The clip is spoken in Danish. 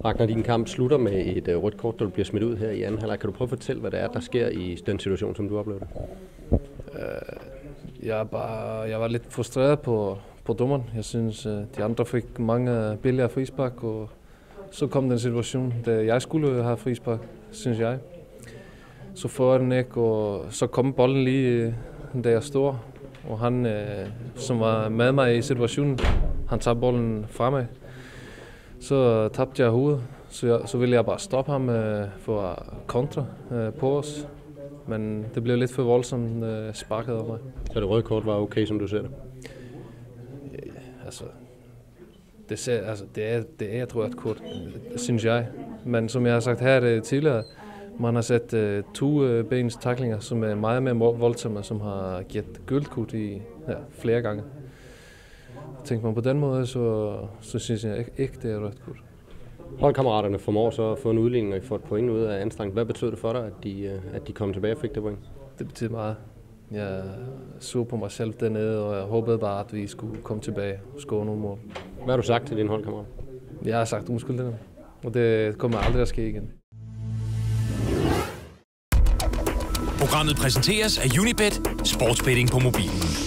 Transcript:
Ragnar, din kamp slutter med et rødt kort, der bliver smidt ud her i anden halvleg. Kan du prøve at fortælle, hvad det er, der sker i den situation, som du oplevede? Jeg var lidt frustreret på dommeren. Jeg synes, de andre fik mange billigere frispark, og så kom den situation, da jeg skulle have frispark, synes jeg. Så får den ikke, og så kom bolden lige, da jeg står. Og han, som var med mig i situationen, han tager bolden fra mig. Så tabte jeg hovedet, så ville jeg bare stoppe ham for at kontre på os. Men det blev lidt for voldsomt sparket af mig. Så det røde kort var okay, som du ser det? Det er et rødt kort, synes jeg. Men som jeg har sagt her tidligere, man har set 2 bens tacklinger, som er meget mere voldsomme, som har givet guldkort i flere gange. Tænker man på den måde, så synes jeg ikke, det er rødt kort. Holdkammeraterne formår så at få en udligning og få et point ud af anstrengt. Hvad betød det for dig, at de kom tilbage og fik det point? Det betyder meget. Jeg så på mig selv dernede, og jeg håbede bare, at vi skulle komme tilbage og score nogle mål. Hvad har du sagt til dine holdkammerater? Jeg har sagt undskyld til dem, og det kommer aldrig at ske igen. Programmet præsenteres af Unibet, sportsbetting på mobilen.